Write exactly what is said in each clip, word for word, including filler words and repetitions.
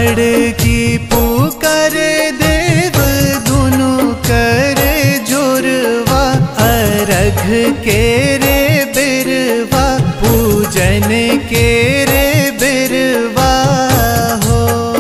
मड़की पुकारे देव दुनु करे जोरवा, अर्घ के रे बिरवा पूजन के रे बिरवा हो।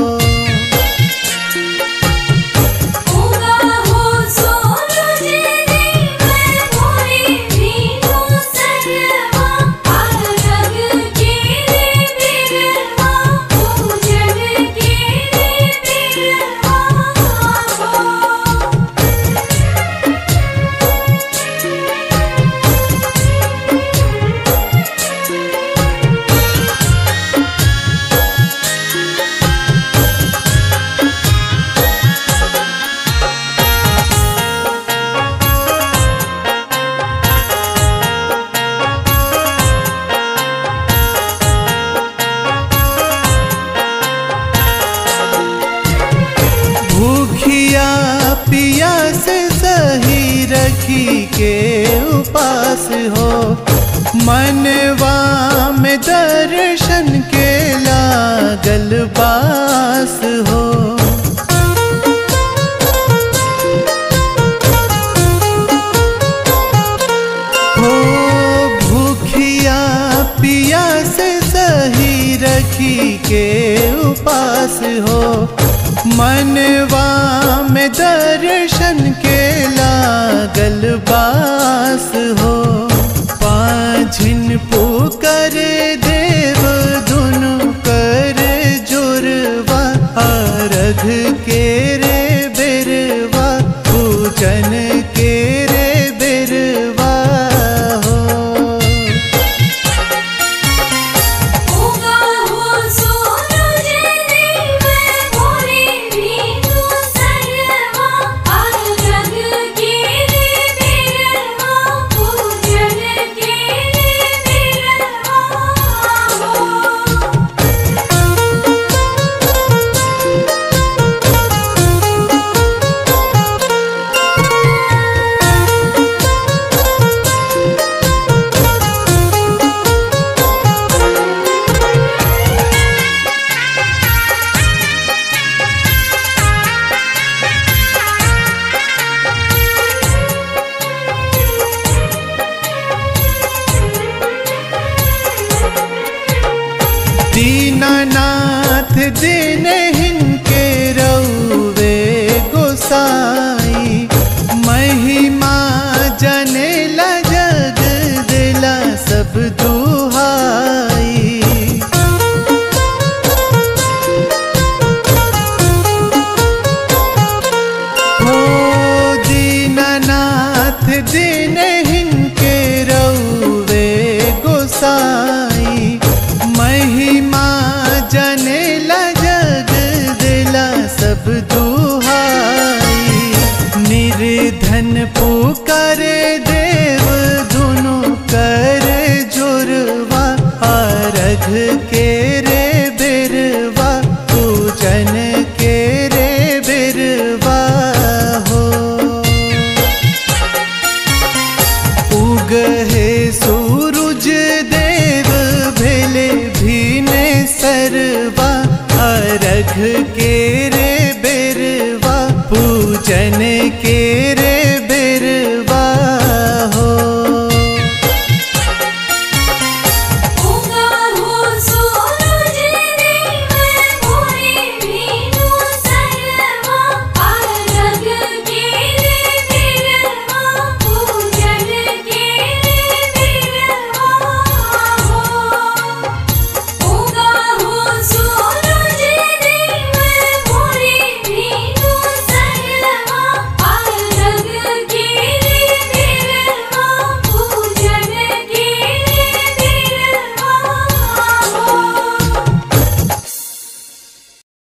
भूखिया पियास सही रखी के उपास हो, मनवा में दर्शन के लागल बास हो। हो भूखिया पियास सही रखी के उपास हो, मनवा में दर्शन के लागल बास हो। पाँझिन पुकारे देव दुनु करे जोरवा, अर्घ के रे बिरवा पूजन के रे बिरवा हो। दीनानाथ दीनहीन के रउवे गोसाई, महिमा जनेला जग दिला सब दुहाई। हो दीनानाथ दीनहीन के रउवे गोसाई, महिमा जनेला जग दिला सब दुहाई। निर्धन पुकारे देव दुनु करे जोरवा, अर्घ के